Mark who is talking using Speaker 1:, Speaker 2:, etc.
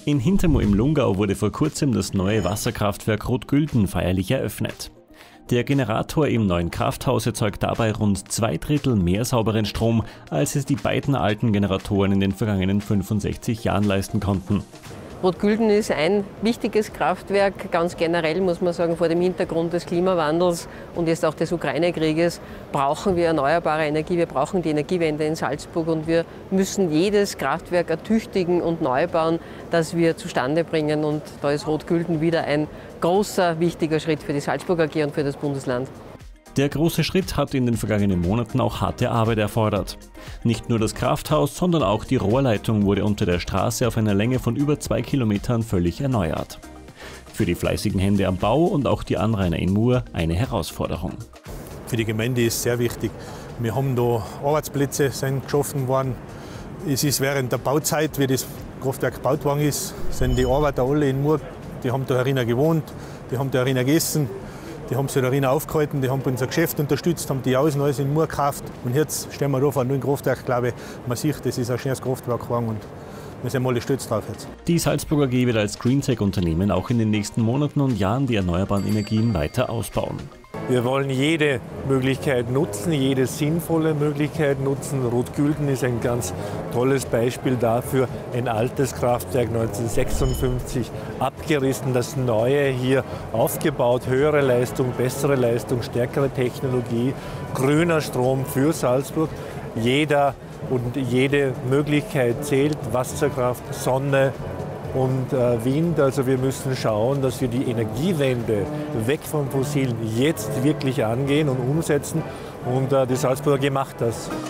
Speaker 1: In Hintermoor im Lungau wurde vor kurzem das neue Wasserkraftwerk Rotgülden feierlich eröffnet. Der Generator im neuen Krafthaus erzeugt dabei rund 2/3 mehr sauberen Strom, als es die beiden alten Generatoren in den vergangenen 65 Jahren leisten konnten.
Speaker 2: Rotgülden ist ein wichtiges Kraftwerk. Ganz generell muss man sagen, vor dem Hintergrund des Klimawandels und jetzt auch des Ukraine-Krieges brauchen wir erneuerbare Energie. Wir brauchen die Energiewende in Salzburg und wir müssen jedes Kraftwerk ertüchtigen und neu bauen, das wir zustande bringen. Und da ist Rotgülden wieder ein großer, wichtiger Schritt für die Salzburg AG und für das Bundesland.
Speaker 1: Der große Schritt hat in den vergangenen Monaten auch harte Arbeit erfordert. Nicht nur das Krafthaus, sondern auch die Rohrleitung wurde unter der Straße auf einer Länge von über 2 Kilometern völlig erneuert. Für die fleißigen Hände am Bau und auch die Anrainer in Moor eine Herausforderung.
Speaker 3: Für die Gemeinde ist sehr wichtig. Wir haben da Arbeitsplätze sind geschaffen worden. Es ist während der Bauzeit, wie das Kraftwerk gebaut worden ist, sind die Arbeiter alle in Moor, die haben da herinnen gewohnt, die haben da herinnen gegessen. Die haben sich darin aufgehalten, die haben unser Geschäft unterstützt, haben die Außen alles in Moor gekauft. Und jetzt stehen wir da vor einem neuen Kraftwerk, glaube ich. Man sieht, das ist ein schönes Kraftwerk geworden und wir sind alle stolz drauf jetzt.
Speaker 1: Die Salzburg AG wird als Greentech-Unternehmen auch in den nächsten Monaten und Jahren die erneuerbaren Energien weiter ausbauen.
Speaker 4: Wir wollen jede Möglichkeit nutzen, jede sinnvolle Möglichkeit nutzen. Rotgülden ist ein ganz tolles Beispiel dafür. Ein altes Kraftwerk 1956 abgerissen, das neue hier aufgebaut. Höhere Leistung, bessere Leistung, stärkere Technologie, grüner Strom für Salzburg. Jeder und jede Möglichkeit zählt. Wasserkraft, Sonne und Wind. Also wir müssen schauen, dass wir die Energiewende weg vom Fossilen jetzt wirklich angehen und umsetzen. Und die Salzburger AG macht das.